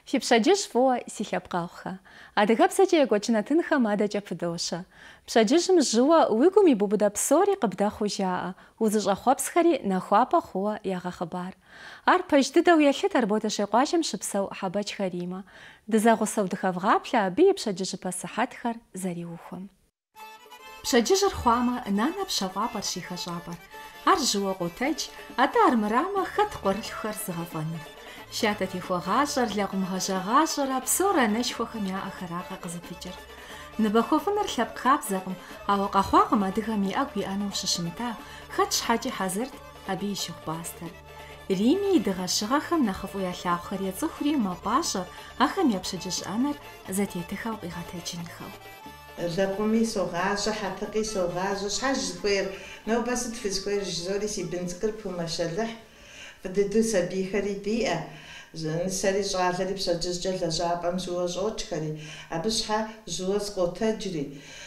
Фи пщэдджыжь фӀыуэ си лъэпкъэгъухэ. АдыгэбзэкӀэ екӀуэкӀынэ тынхэм адэкӀэ пыдощэ. Пщэдджыжьым жьыуэ уи гум ибубыдэ псори къыбдэхъуу жаӀэ, узыщӀэхъуэпсхэри нэхуапӀэ хъууэ ягъэхъыбар. Ар пэж дыдэу елъытэр Ботошей къуажэм щыпсэу Хьэбэч Каримэ. Дызэгъусэу дыхэвгъаплъэ абы и пщэдджыжьыпэ сыхьэтхэр зэриухуэм. Пщэдджыжьыр хъуамэ, нанэ пщэфӀапӀэрщ и хэщӀапӀэр. Ар жьыуэ къотэдж, атӀэ армырамэ, хэт къуэрылъхэр зыгъэфӀэныр? Щатэ техуэгъащӀэр, лэкъумгъэжьэгъащӀэрэ, псор анэшхуэхэм яӀэхэракъэ къызыпыкӀыр. НыбэхуэфӀыныр лъэпкъ хабзэкъым, ауэ къэхъуакъым адыгэм и Ӏэгу иӀэнэу щыщымыта, хэт щхьэкӀи хьэзырт абы и щыху пӀастэр. Римми и дыгъэщыгъэхэм нэхъыфӀу ялъагъухэр ецӀыхури мэпӀащӀэр, ахэм я пщэдджыжь Ӏэнэр зэтетыхэу къигъэтэджынхэу. Лэкъуми согъащӀэ, хьэтыкъи согъащӀэ, щхьэж зыхуейр? Нобэ сыт фызыхуейр? Зори си бын цӀыкӀур пумэщэлыхь. Фӏыдыду сабийхэри диӏэ. Сэри щӏалэри пщэдджыжькӏэ лэжьапӏэм жьыуэ щӏокӏхэри. Абы щхьэ жьыуэ скъотэджри.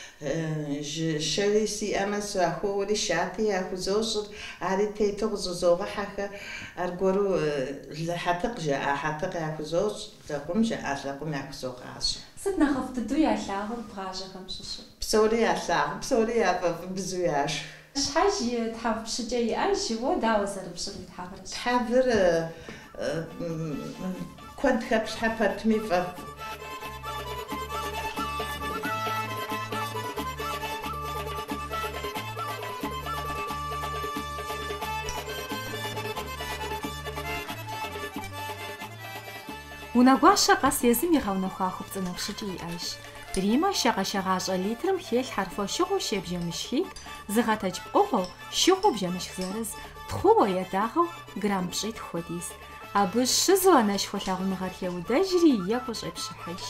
Шэри сиӏэмэ сахуэуэри шати яхузощӏыр. Ари тету къыщӏызогъэхьэхэ. Аргуэру хьэтыкъ жаӏэ, хьэтыкъ яхузощӏ, лэкъум жаӏэ, лэкъум яхузогъащӏэ. Сыт нэхъыфӏ дыдэу ялъагъур бгъажьэхэм щыщу? Псори ялъагъу, псори яфӏэфӏыбзу яшх. Щхьэж и тхьэвпщыкӏэ иӏэж, уэ дауэ зэрыпщӏыр уи тхьэвыр? Тхьэвыр куэд хэплъхьэ пэтми фӏэфӏ. Унэгуащэ къэс езым игъэунэхуа хупцӏынэпщыкӏи иӏэжщ. Риммэ шагъэ-щагъащӏэ литрым хелъхьэр фощыгъуу щебжэмыщ-ик, зыгъэтэдж пӏыгъуэу, щыгъуу бжэмыщ зырыз, тхъууэ едагъэу грамм пщӏитху хуэдиз. Абы щызу анэшхуэ лъагъуныгъэр теудэжри екӏуу щӏепщыхьыж.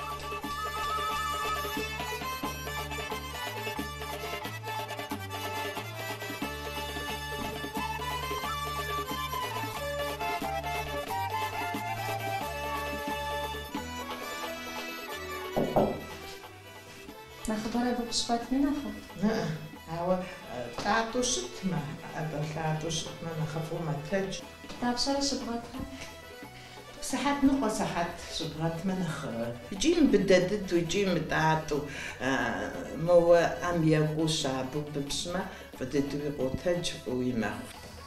Нэхъыбэр абы пщӏэтми нэхъыфӏ? Ауэ лъатӏэу щытмэ, абы лъатӏэу щытмэ нэхъыфӏу мэтедж. Дапщэрэ щыбгъэтрэ? Сыхьэт ныкъуэ, сыхьэт щыбгъэтмэ нэхъ икӏи мыбыдэ дыдэу, икӏи мытӏатӏэу, моуэ ӏэм екӏуу щабэу быпщӏмэ, фӏыдыдууи къотедж, фӏыуи мэхъу.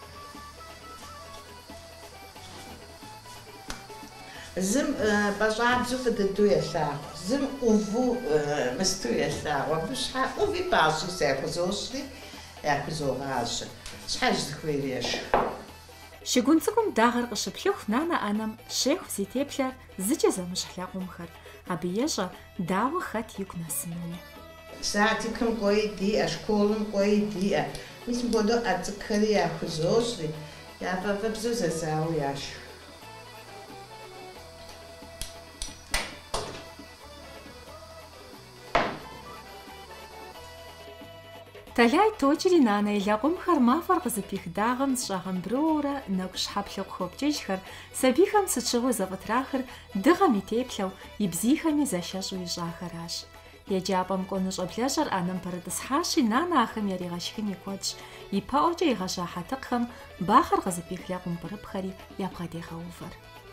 Зым пӏэщӏабзэу фӏыдыдуу елъагъу, зым ӏуву мысту елъагъу. Абы щхьэ ӏуви пӏащӏи яхузощӏри, яхузогъащӏэ. Щхьэж зыхуейр ешх. Щыгун цӏыкӏум дагъэр къыщыплъыху, нанэ ӏэнэм щеху зи теплъэр зыкӏэ зэмыщхь лэкъумхэр. Абы ещӏэ дауэ хэт игу нэсынуи. Садикым кӏуэи диӏэ, школым кӏуэи диӏэ. Мис мыпхуэдэу ӏэ цӏыкӏухэри яхузощӏри, яфӏэфӏыбзэу зэзауэ яшх. Тэлай токӏри нанэ и лэкъумхэр мафӏэр къызыпих дагъым зыщӏагъэмбрыуэурэ нэкӏу щхьэплъэу къыхуопкӏыжхэр, сабийхэм сыт щыгъуи зэфӏытрахыр дыгъэм и теплъэу, и бзийхэми зэшэщӏу ищӏахэращ. Еджапӏэм кӏуэну щӏэблэжьэр ӏэнэм пэрытӏысхьащи, нанэ ахэм яригъэшхын и куэдщ. И пэӏуэкӏэ игъэжьа хьэтыкъхэм бахъэр къызыпих лэкъумбырыпхэри ябгъэдегъэувэр.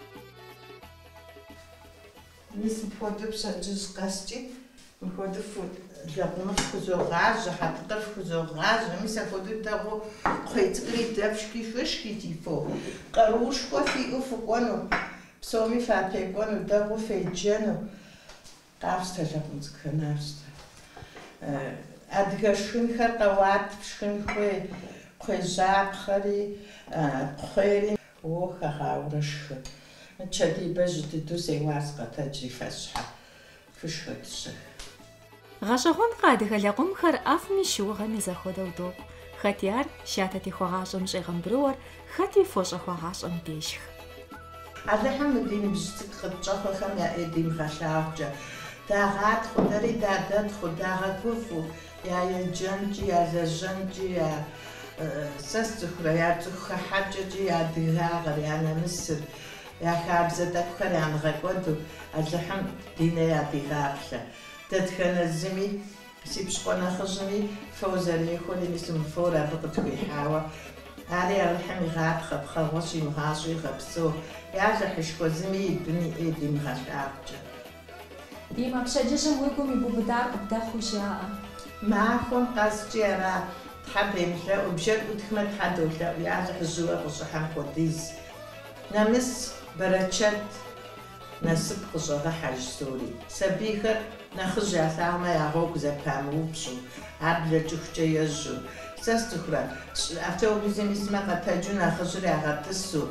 Мис мыпхуэдэу пщэдджыжь къэскӏи, мыпхуэдэу лэкъумыр фхузогъажьэ, хьэтыкъыр фхузогъажьэ. Мис апхуэдэу дэгъуэу кхъуей цӏыкӏури дэфшхи хышхи ди фо. Къаруушхуэ фиӏэу фыкӏуэну, псоми фапекӏуэну, дэгъуэу феджэну. Къафстэ лэкъум цӏыкӏухэр, нафстэ. Адыгэ шхынхэр къэуат пшхын хуей, кхъуейжьапхъэри, кхъуейри. Хэгъауэрэ шхы. Чэдибэжь дыдэу сеуар зыкъэтэджри фэщхьэ. Фышхыт щы. Гъэщӏэгъуэнкъэ адыгэ лэкъумхэр ӏэфӏми щыугъэми зэхуэдэу докъу. Хэти ар щатэ техуэгъащӏэм щӏегъэмбрыуэр, хэти фощӏэхуэгъащӏэм дежьх. Алыхьым мы ди ныбжь цӏыкӏу къытщӏэхуэхэм димыгъэлъагъукӏэ. Дагъатхъу, дэри дадэтхъу, дагъэгуфӏу, я еджэнкӏи, я лэжьэнкӏи, сэ сцӏыхурэ, я цӏыху хыхьэкӏэкӏи, я адыгагъэр, я нэмысыр, я хабзэ тӏэкӏухэр янэгъэкӏуэду алыхьым ди нэ ядигаплъэ. Дэтхэнэ зыми, си пщыкӏуэ нэхъыжьми, фо зэрехуэри, мис мы фор абы къытхуихьауэ, Ари алхьым игъапхъэ, пхъэгъуэщ имыгъащӏэу игъэпсэу, яжьэ хьышхуэзыми идуни димыгъэлъагъукӏэ. Ди пщэдджыжьым уи гум и бубыдар къыбдэхъуу жаӏэ. Махуэм къэскӏи ара Тхьэ бемылъэӏу, бжэр ӏутхмэ Тхьэ долъэӏу, яжьэ хыжьыуэ къыщӏыхьэм хуэдиз. Нэмыс бэрэчэт насып къыщӏэгъэхьэж псори. Сабийхэр нэхъыжь ялъагъумэ ягъуэгу зэпамыупщӏу, ар блэкӏыхукӏэ ежьу. Сэ сцӏыхурэ автобусым исмэ къэтэджу нэхъыжьыр ягъэтӏысу,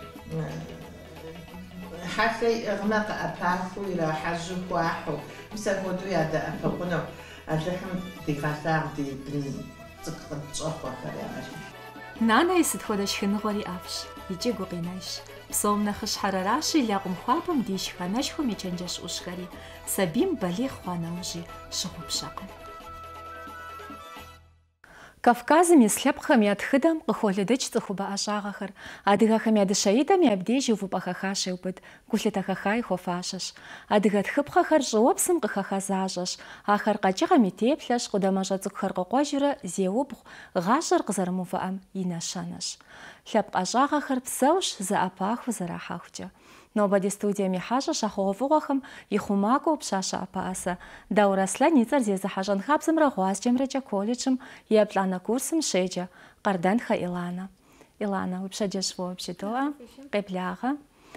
хьэлъэ иӏыгъмэ къыӏэпахыу ирахьэжьу хуахьу, мис апхуэдэу ядэӏэпыкъуну Алыхьым дигъэлъагъу ди бын цӏыкӏу къытщӏэхъуэхэр ягъэлъ. Нанэ и сыт хуэдэ шхыныгъуэри ӏэфӏщ, икӏи гукъинэж. Псом нэхъыщхьэр аращи, лэкъум хуабэм дищ ханэшхуэм и чэнджэщ ӏущхэри, сабийм балигъ хъуа нэужьи щыгъупщэкъым. Кавказым ис лъэпкъхэм я тхыдэм къыхуолыдыкӏ цӏыхубэ ӏэщӏагъэхэр. Адыгэхэм я дыщэидэм я абдеж и увыпӏэ хэхащ еубыд, гулъытэ хэха и хуэфащэщ. Адыгэ тхыпхъэхэр щӏыуэпсым къыхэха защӏэщ. Ахэр къэкӏыгъэм и теплъэщ, къудамэщӏэ цӏыкӏухэр къыкъуэжурэ зеубгъу, гъащӏэр къызэрымыувыӏэм и нэщэнэщ. Лъэпкъ ӏэщӏагъэхэр псэущ, зэӏэпахуэ зэрахьэхукӏэ. Нобэ ди студием и хьэщӏэ щахъугъуэфӏыгъуэхэм и хъумакӏуэу пщащэ ӏэпыӏэсэ. Даурэ Аслъэн и цӏэр зезыхьэщӏэн хабзэмрэ гъуазджэмрэкӏэ колледжым и еплӏанэ курсым щеджэ. Къардэнхэ Иланэ. Иланэ, уи пщэдджыжь фӏыуэ бжыдоӏэ, къеблагъэ.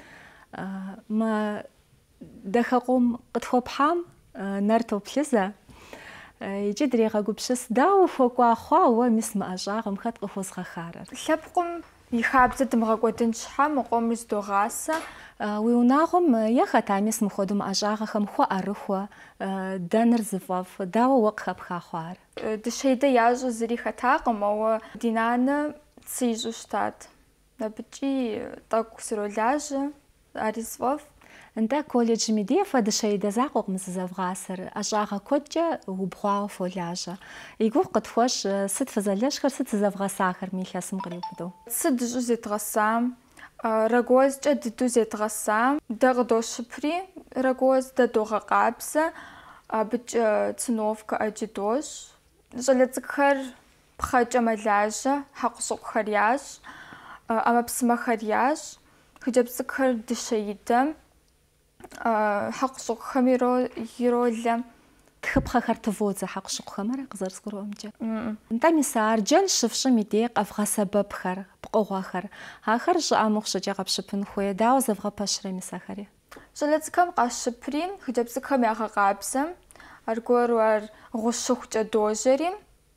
Мы дахэкъум къытхуэпхьам нэр топлъызэ. Икӏи дрегъэгупщыс, дауэ ухуэкӏуа хъуа уэ мис мы ӏэщӏагъым, хэт къыхуэзгъэхарэр? Лъэпкъым и хабзэ дымыгъэкӏуэдын щхьэ мы къомыр здогъасэ. Уи унагъуэм е хэта мис мыхуэду мы ӏэщӏагъэхэм хуэӏэрыхуэ, дэныр зыфӏэфӏ, дауэ уэ къыхэпха хъуар? Дыщеидэ ящӏу зыри хэтакъым, ауэ ди нанэ цы ищӏу щытат. Абыкӏи тӏэкӏу сролажьэ, ари сфӏэфӏ. НтӀэ колледжым и де фэ дыщеидэ закъуэкъым зызэвгъасэр, ӏэщӏагъэ куэдкӏэ убгъуауэ фолажьэ. И гугъу къытхуэщ, сыт фызэлэжьхэр, сыт зызэвгъэсахэр илъэсым къриубыдэу? Цы дыщӏу зедгъэсам, рагуозкӏэ дыдэу зедгъэсам, дэ къыдощыпри, рагуоз дэ догъэкъабзэ, абыкӏэ циновкэ ӏэджи дощӏ. Щӏалэ цӏыкӏухэр пхъэкӏэ мэлажьэ, хьэкъущыкъухэр ящӏ, ӏэмэпсымэхэр ящӏ, хъыджэбз цӏыкӏухэр дыщеидэм, хьэкъущыкъухэм иролэ. Тхыпхъэхэр тыводзэ хьэкъущыкъухэмрэ къызэрызгурыӏуэмкӏэ? НтӀэ мис арджэн щыфщӏым и де къэвгъэсэбэпхэр, пкъыгъуэхэр, ахэр щӏыӏэ мыхъу щӏыкӏэ къэпщыпын хуей, дауэ зэвгъэпэщрэ мис ахэри? Щӏалэ цӏыкӏухэм къащыпри, хъыджэбз цӏыкӏухэм ягъэкъабзэм, аргуэру ар гъущыхукӏэ дожьэри,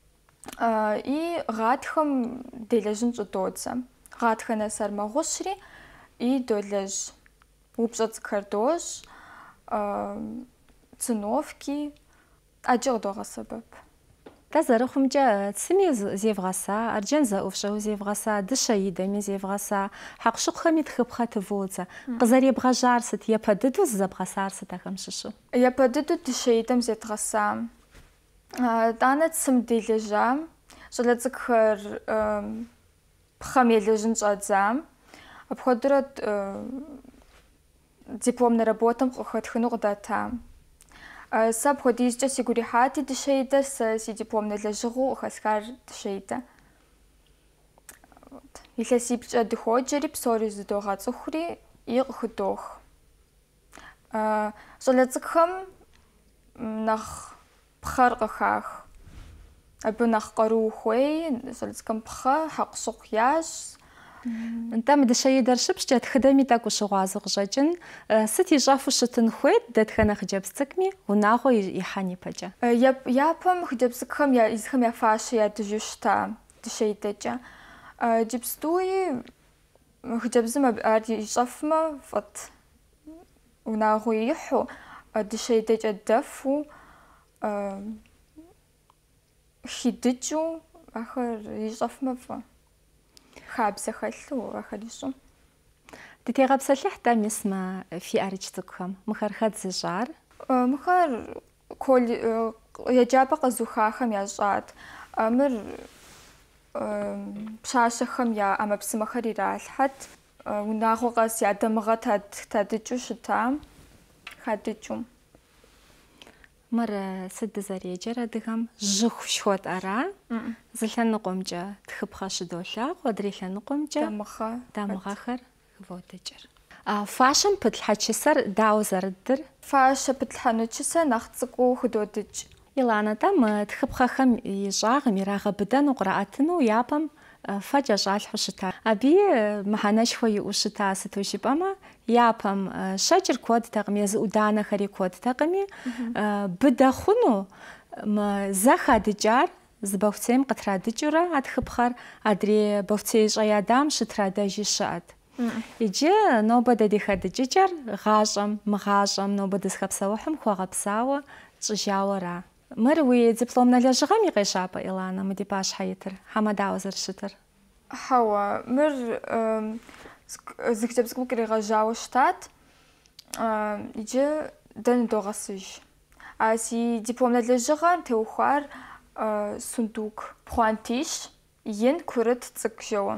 и гъатхэм делэжьын щӏыдодзэ. Гъатхэ нэсэр мэгъущри, и долэжь. Упщӏэ цӏыкӏухэр дощӏ, циновки, ӏэджи къыдогъэсэбэп. Дэ зэрыхъумкӏэ цыми зевгъэса, арджэн зэӏущӏэу зевгъэса, дыщэидэми зевгъэса, хьэкъущыкъухэми тхыпхъэ тыводзэ. Къызэребгъэжьар сыт? Епэ дыдэу зызэбгъэсар сыт ахэм щыщу? Епэ дыдэу дыщеидэм зедгъэсам. Тӏанэ цым делэжьам, щӏалэ цӏыкӏухэр пхъэм елэжьын щӏэдзам, апхуэдурэ дипломнэ работэм къыхэтхыну къыдэтам. Сэ апхуэдизкӏэ сигу ирихьати дыщеидэр, сэ си дипломнэ лэжьыгъэу къыхэсхар дыщеидэ. Илъэсипкӏэ дыходжэри, псори зыдогъэцӏыхури, и къыхыдох. Щӏалэ цӏыкӏухэм нэхъ пхъэр къыхах. Абы нэхъ къару ухуей, щӏалэ цӏыкӏухэм пхъэ, хьэкъущыкъу ящӏ. НтӀэ мы дыщеидэр щыпщӏкӏэ тхыдэми тӏэкӏу ущыгъуазэу къыщӏэкӏын, сыт ищӏэфу щытын хуейт дэтхэнэ хъыджэбз цӏыкӏуми унагъуэ ихьэн ипэкӏэ? Япэм хъыджэбз цӏыкӏухэм езыхэм я фащэ ядыжьу щыта дыщеидэкӏэ. Иджыпстуи хъыджэбзым ар ищӏэфмэ фӏыт. Унагъуэ ихьу, дыщеидэкӏэ дэфу, хидыкӏыу, ахэр ищӏэфмэ фӏы. Хабзэ хэлъу ахэр ищӏу. Дытегъэпсэлъыхь-тӏэ мис мы фи ӏэрыкӏ цӏыкӏухэм. Мыхэр хэт зыщӏар? Мыхэр еджапӏэ къэзухахэм ящӏат. Мыр пщащэхэм я ӏэмэпсымэхэр иралъхьэт. Унагъуэ къэс я дамыгъэ тадыкӏыу щытам, хадыкӏыу. مرة سد زريجر أدغم جخ شوت أرا زلنا نقومجا تخبخش دولا قدري نقومجا دمخخر فوتجر فاشن بتلحشسر داو زردر فاش بتلحنوتشسر نختصقو خدودج يلانا دم تخبخخم يجاغ ميراغ بدن وقراءتنو يابم فجأة جال حشتا أبي محنا شوي وشتا ستوشي بما يابم شجر كود تقمي ودانا خري كود تقمي بدا خنو ما زخا دجار زبوتيم قطرة دجورة أتخبخر أدري بوتي جيادام شترا دجي شاد يجي نوبدا دي خد دجار غاجم مغاجم نوبدا سخبساوحم خواغبساوة تجاورا مروي دبلومنا لجغامي غيشابة إلانا مدي باش حيتر حمدا وزر شتر حوا مر زكتبسك ممكن غجاو شتات يجي دن دوغسج اسي دبلومنا لجغام توخوار صندوق بوانتيش ين كورت تسكجو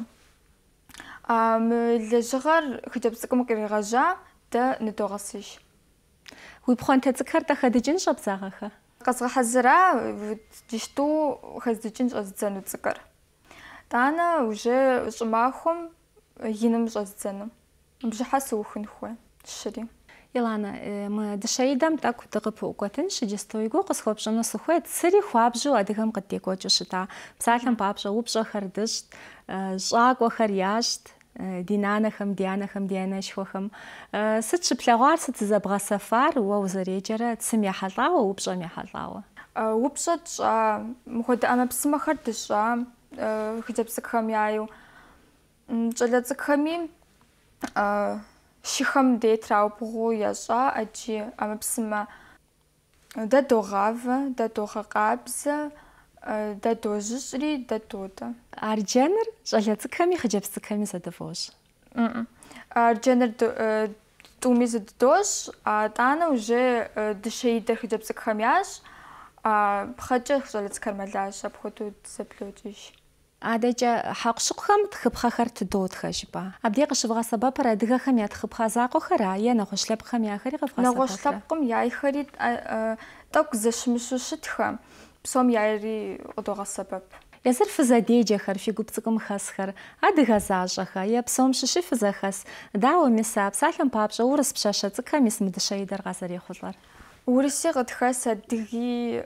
لجغار كتبسك ممكن غجا دا ندوغسج وي بوانتا تذكر تخدجن شبزاغخه قصغ حزرا ديشتو خزدجن جززنو تذكر تانا وجه جماخم ينم جززنو بجي حاسو خنخوه الشري يلانا ما دشايدام تاكو تغبو قوتن شجستويغو قصخوب جنو سخوت سري خوابجو ادغم قديكو جشتا بسالم بابجو وبجو خردشت جاغو خرياشت دينانخم دياناشخوخم ست بلاغار ست زبغا سفار ووزريجرة تسمي حلاوة وبجمي حلاوة وبجت مخد أنا بسمة خردش خجب سكخم يايو جلت سكخمي شخم ديتراو بغو يجا أجي أنا بسمة دا دوغاف دا دوغاقابز دا دوجري دا دودا أرجنر جلتكمي خجبتكمي زدفوش أرجنر تومي زدوش أنا وجه دشيدة خجبتكمياش بخجة جلتكملاش بخدو زبلوجيش أداجا حقشقهم تخبخخر تدود خجبا أبدي قشبغا سبب ردغا خميا تخبخا زاقو خرا يا نغشلب خميا خري غفغا سبب نغشلبكم ياي خري تاك زشمشوشتخم بسوم ياري قدوغا سبب يزر فزاديجا خر في قبتكم خسخر أدغا زاجخا يا بسوم ششي فزاخس داو مساب سالم بابجا ورس بشاشتك مس مدشايدر غازري خضر ورسي قد خاس أدغي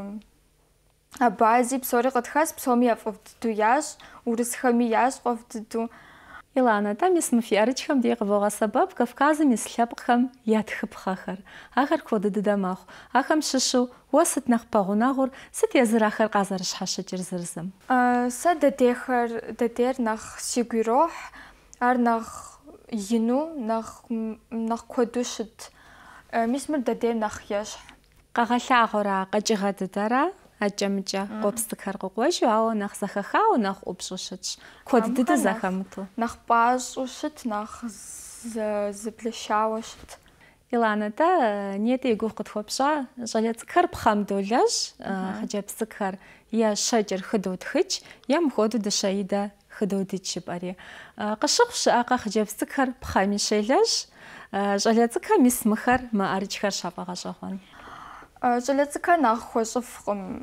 أبازي بسوري قد خاس بسومي يفضدو ياش ورس خمي ياش قفضدو إلانا تام اسم في أرجخم دي قبوغا سبب كفكازي مسلبخم ياتخبخخر آخر كود دماغ آخم ششو وسط نخباغوناغور ست يزر آخر قازر شحاشة جرزرزم سد ددير نخ سيغيروح أر نخ ينو نخ كودوشت مسمر ددير نخ يشح قاغلا غورا قجغا ددارا أجمجا قبستكر قوش أو نخ زخخا أو نخ أبشوشتش كود دد زخمتو نخ باشوشت نخ زبلشاوشت إلانا تا نيتي يقول قد خوبشا جالتكر بخام دولاش خجابستكر يا شجر خدود خج يا مخودو دشايدا خدود تشباري قشقش آقا خجابستكر بخامي شيلاش جالتكر مسمخر ما أرجخر شابغا جاخوان جلتكر نخوشفقم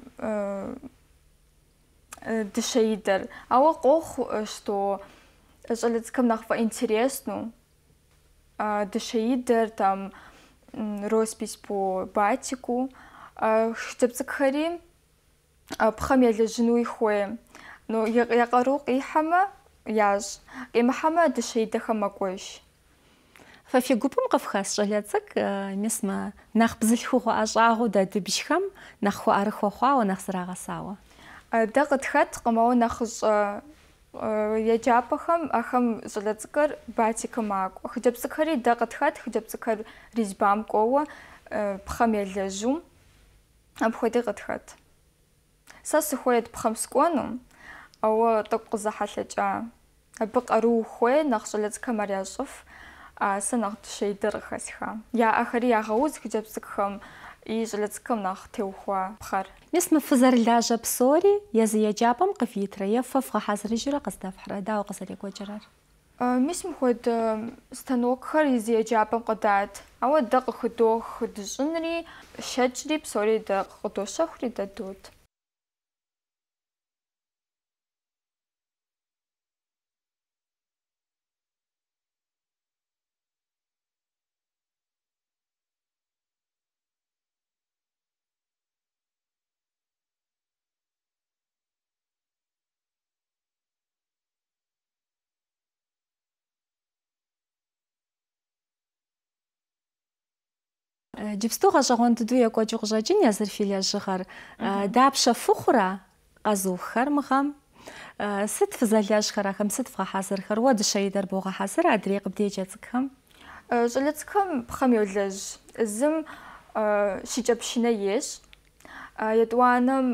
دشايدر أو قوخ что جلتكر نخفا интересну дешаидер там роспись по батику хтебцкхари пхам ялежну ихуе но яқаруқ ихама яж имахама дешаидаха макош ففي قبم قفخاس جلتك مسما نخ بزلخو أجاغو دا دبشخم نخو أرخو خوا ونخسرا غساوة دا قد خط قماو نخز يجابخم أخم جلتكر باتيك ماكو خجبسكري دا قد خط خجبسكر رجبام قوة بخم يلجو أبخدي قد خط ساس خويت بخم سكونو أو تقوز حلجا أبقرو خوي نخ جلتكر مرياشف سنخ تشيدر خسخا يا آخري يا غوز خجبسكهم يجلتكم نخ توخوا بخار نسمة فزر لاجة بصوري يزي جابم قفيترا يفف غحاز رجرة قصدا فحرا داو قصر يقو جرار Мис мыхуэд станокхэр из еджапӏэм къыдат. Ауэ дэ къыхыдох дыщӏынри, щэкӏри псори дэ къыдощэхури дэ дот. Джипсту гъэщӏэгъуэн дыдэу екӏуэкӏыу къыщӏэкӏын езыр фи лэжьыгъэр. Дапщэ фыхъура къэзухэр мыгъэм? Сыт фызэлэжьхэр ахэм, сыт фгъэхьэзырхэр? Уэ дыщэ-идэр богъэхьэзыр адрей къыбдеджэ цӏыкӏхэм? Щӏалэ цӏыкӏхэм пхъэм йолэжь. Зым щыкӏэпшынэ ещӏ. Етӏуанэм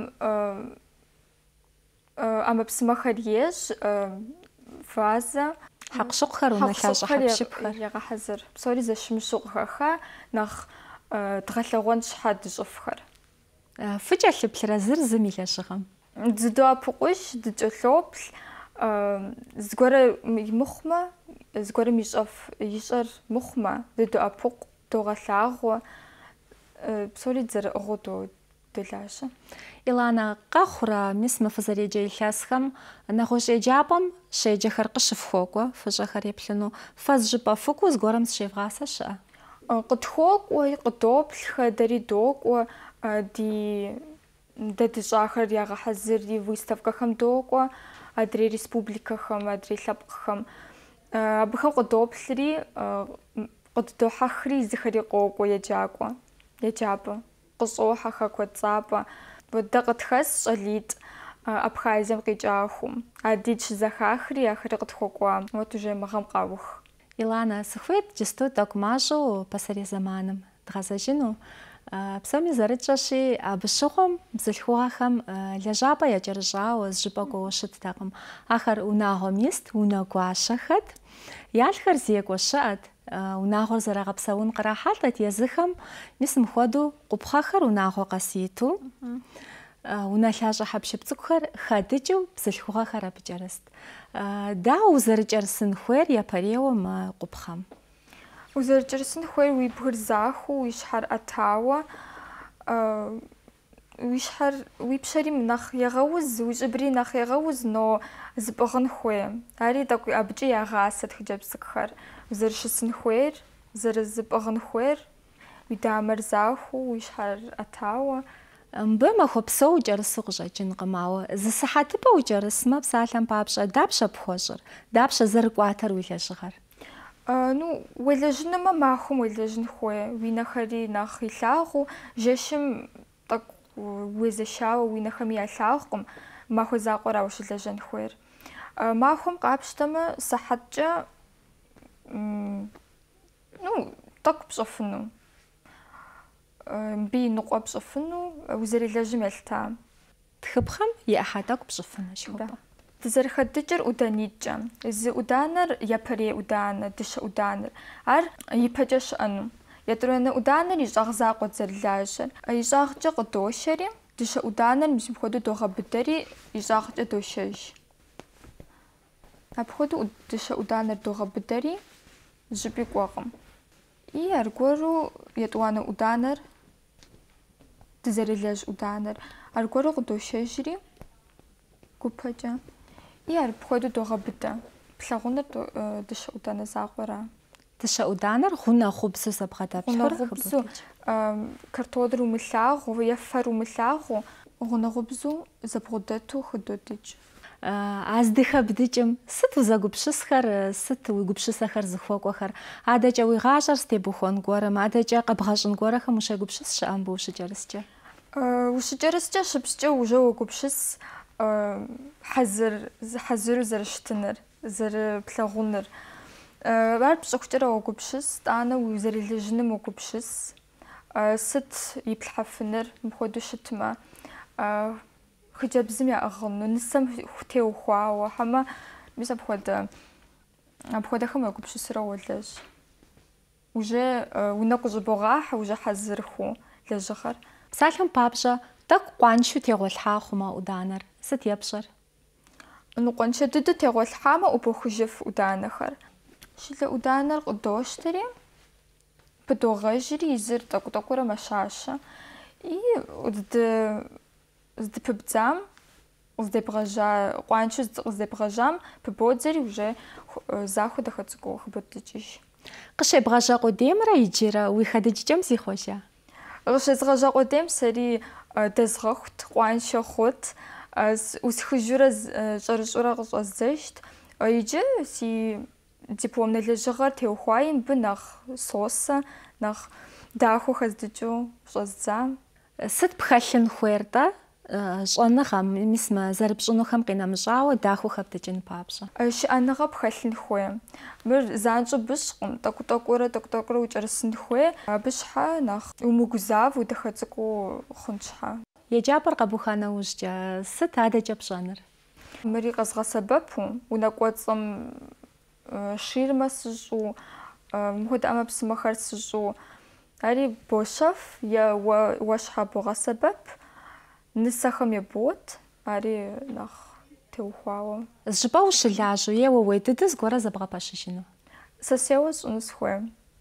ӏэмэпсымэхэр ещӏ, вазэ. Хьэкъущыкъухэр, унэлъащӏэ хьэпшыпхэр. Егъэхьэзыр. Псори зэщымыщу къыхэха нэхъ дгъэлъэгъуэн щхьэ дыщӏыфхэр. Фыкӏэлъыплърэ зыр зым и лэжьыгъэм? Дыдоӏэпыкъуищ, дыкӏэлъоплъ. Зыгуэрэ имыхъумэ, зыгуэрым ищӏэр мыхъумэ, дыдоӏэпыкъу, догъэлъагъуэ. Псори дзэрыӏыгъыу долажьэ. Иланэ, къэхъурэ мис мы фызэреджэ илъэсхэм нэгъуэщӏ еджапӏэм щеджэхэр къыщыфхуокӏуэ, фыщӏэхэр еплъыну. Фэз жыпӏэ фыкӏуу зыгуэрым зыщевгъасэ щыӏэ? Къытхуокӏуэ, къыдоплъ, хадэри докӏуэ, дэ дыщӏахэр ягъэхьэзыр выставкэхэм докӏуэ, адрей республикэхэм, адрей лъэпкъхэм. Абыхэм къыдоплъри, къыддохьэхри зыхэри къокӏуэ еджапӏэ. Къыщӏохьэхэ куэд цӏапӏэ. Дэ къытхэс щӏалитӏ Абхазием къикӏахыу. Адий щызэхахри ахэри къытхуокӏуа. Вот уже мыгъэм къаух. Иланэ, сыхуейт джысту тӏэкӏу мащӏэу пасэрей зэманым дгъэзэжыну. Псоми зэрытщӏэщи, абы щыгъуэм бзылъхугъэхэм лэжьапӏэ якӏэрыщӏауэ зыжыпӏэ кӏуэуэ щыттэкъым. Ахэр унагъуэм ист, унэ гуащэхэт. Ялъхэр зекӏуэ щыӏэт. Унагъуэр зэрагъэпсэун кърахьэлӏэт езыхэм, мис мыхуэдэу къупхъэхэр унагъуэ къэситу. Унэлъащӏэ хьэпшып цӏыкӏухэр хэдыкӏыу бзылъхугъэхэр абы кӏэрыст. Дауэ узэрыкӏэрысын хуейр япэрейуэ мы къупхъэм? Узэрыкӏэрысын хуейр уи бгыр захыу, уи щхьэр ӏэтауэ, уи пщэри нэхъ егъэуз, уи щӏыбри нэхъ егъэуз, но зыпӏыгъын хуей. Ари тӏэкӏу абыкӏэ ягъасэт хъыджэбз цӏыкӏухэр. Узэрыщысын хуейр, зэрызыпӏыгъын хуейр, уи дамэр захыу, уи щхьэр ӏэтауэ. Мбы махуэ псэу укӏэрысу къыщӏэкӏынкъым, ауэ зы сыхьэтыпӏэ укӏэрысмэ псалъэм папщӏэ, дапщэ пхуэщӏыр? Дапщэ зэрыкӏуатэр уи лэжьыгъэр? Уелэжьынымэ махуэм уелэжьын хуей. Уи нэхэри нэхъ илъагъуу, жэщым тӏэкӏу уезэшауэ уи нэхэми ялъагъукъым. Махуэ закъуэра ущылэжьэн хуейр. Махуэм къапщтэмэ, сыхьэткӏэ тӏэкӏу пщӏэфыну. Мыбы и ныкъуэ пщӏыфыну, узэрелэжьым елъыта. Тхыпхъэм и ӏыхьэ тӏэкӏу пщӏыфыну щхъуэпӏэ. Дызэрыхэдыкӏыр ӏуданитӏкӏэ. Зы ӏуданэр япэрей ӏуданэ, дыщэ ӏуданэр. Ар ипэкӏэ щыӏэну. Ятӏонэ ӏуданэр и щӏагъ закъуэ зэрылажьэр. И щӏагъкӏэ къыдощэри, дыщэ ӏуданэр мис мыпхуэдэу догъэбыдэри, и щӏагъкӏэ дощэж. Апхуэдэу дыщэ ӏуданэр догъэбыдэри, жьыпӏи кӏуэкъым. И аргуэру етӏуанэ ӏуданэр, дызэрылэжь ӏуданэр, аргуэру къыдощэжри гупэкӏэ. И апхуэдэу догъэбыдэ. Плъагъуныр дыщэ ӏуданэ закъуэра. Дыщэ ӏуданэр гъунэгъубзу зэбгъэдэплъхэр? Гъунэгъубзу, картоныр умылъагъу, е фэр умылъагъу, гъунэгъубзу зэбгъудэту хыдодыкӏ. Аздыхэ бдыкӏым сыт узэгупщысхэр, сыт уи гупщысэхэр зыхуэкӏуэхэр? Адэкӏэ уи гъащӏэр стебухуэн гуэрым, адэкӏэ къэбгъэщӏын гуэрэхэм ущегупщыс щыӏэ мыбы ущыкӏэрыскӏэ? Ущыкӏэрыскӏэ щыпщӏкӏэ уже уегупщыс хьэзыру зэрыщытыныр, зэрыплъагъуныр. Ар пщӏэхукӏэрэ уегупщыс, тӏанэ уи узэрилэжьыным уегупщыс. Сыт иплъхьэфыныр мыпхуэдэу щытмэ, хъыджэбзым яӏыгъыну, нысэм теухуауэ, хьэмэ мис апхуэдэхэм уегупщысурэ уолэжь. Уже унэ къыщӏыбогъахьэ, уже хьэзыр хъу лэжьыгъэр. Псалъэм папщӏэ тӏэкӏу къуаншэу тегъуэлъхьа хъумэ ӏуданэр. Сыт епщӏэр? нукъончэ дыдэ тегъолъхьамэ ӏупэхужьэф ӏуданэхэр. Щылэ ӏуданэр къыдощтэри пыдогъэжьри изыр тӏэкӏу-тӏэкӏурэ мэщашэ. И зыдыпыбдзам къуанчэу къыздебгъэжьам пыбодзэри уже захуэ дэхэцӏыкӏуэу хыбодыкӏыж. Къыщебгъэжьа къудеймрэ иджырэ уи хадэкӏэм зихъуэжа? Къыщезгъэжьа къудейм сэри дэзгъэхут, къуаншэ хъут, усхыжьурэ щӏэрыщӏурэ къыщӏэздзэжт. Иджы си диплом нэлэжьыгъэр теухуаи мыбы нэхъ сосэ, нэхъ дахэу хэздыкӏыу щӏэздзам. Сыт пхэлъын хуейр-тӏэ щӏэныгъэм, мис мы зэрыпщӏынухэм къинэмыщӏауэ дахэу хэбдыкӏын папщӏэ? Щыӏэныгъэ пхэлъын хуей. Мыр занщӏэ быщкъым, тӏэкӏу-тӏэкӏурэ укӏэрысын хуей. Абы щхьэ нэхъ умыгузав, удэхэцӏыкӏуу хъун щхьэ. Еджапӏэр къэбуха нэужькӏэ сыт адэкӏэ пщӏэныр? Мыри къэзгъэсэбэпу унэкӏуэцӏым ширмэ сыщӏу, мыхуэдэ ӏэмэпсымэхэр сыщӏу, ари бощэф е уэщхьэ богъэсэбэп, нысэхэм ебот, ари нэхъ теухуауэ. Зжыпӏэ ущылажьэу е уэ уедыдэ зыгуэрэ зэбгъэпэщыжыну? Сэ сеуэ сщӏыну сыхуей.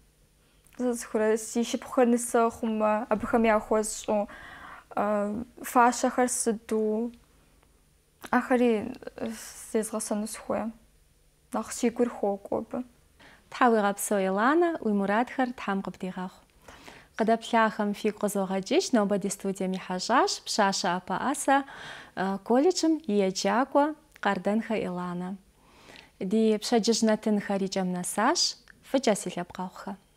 Си шыпхъухэр нысэ хъумэ, абыхэм яхуэсщӏу, фащэхэр сыду, ахэри зезгъэсэну сыхуей. Нэхъ си гур хуокӏуэ абы. Тхьэ уигъэпсэу, Иланэ, уи мурадхэр Тхьэм къыбдигъэхъу. Къыдэплъахэм фигу къызогъэкӏыж, нобэ ди студием ихьэжьащ пщащэ ӏэпэӏэсэ колледжым и еджакӏуэ Къардэнхэ Иланэ. Ди пщэдджыжь нэтынхэр и кӏэм нэсащ. Фӏыкӏэ си лъэпкъэгъухэ.